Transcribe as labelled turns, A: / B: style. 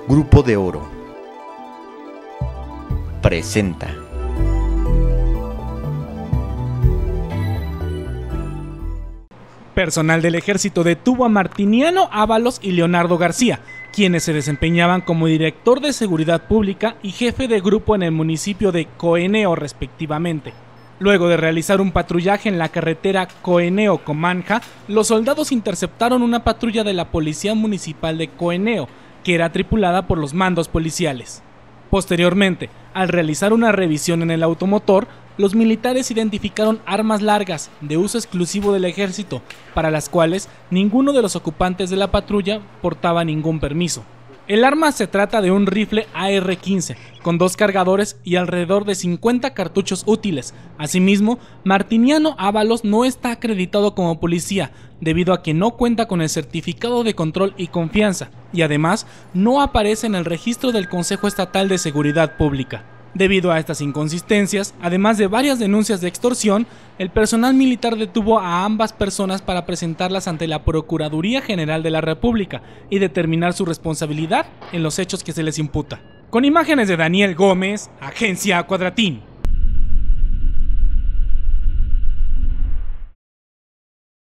A: Grupo de Oro presenta.
B: Personal del ejército detuvo a Martiniano Ábalos y Leonardo García, quienes se desempeñaban como director de seguridad pública y jefe de grupo en el municipio de Coeneo respectivamente. Luego de realizar un patrullaje en la carretera Coeneo-Comanja, los soldados interceptaron una patrulla de la Policía Municipal de Coeneo, que era tripulada por los mandos policiales. Posteriormente, al realizar una revisión en el automotor, los militares identificaron armas largas de uso exclusivo del ejército, para las cuales ninguno de los ocupantes de la patrulla portaba ningún permiso. El arma se trata de un rifle AR-15, con 2 cargadores y alrededor de 50 cartuchos útiles. Asimismo, Martiniano Ábalos no está acreditado como policía, debido a que no cuenta con el certificado de control y confianza, y además no aparece en el registro del Consejo Estatal de Seguridad Pública. Debido a estas inconsistencias, además de varias denuncias de extorsión, el personal militar detuvo a ambas personas para presentarlas ante la Procuraduría General de la República y determinar su responsabilidad en los hechos que se les imputa. Con imágenes de Daniel Gómez, Agencia Cuadratín.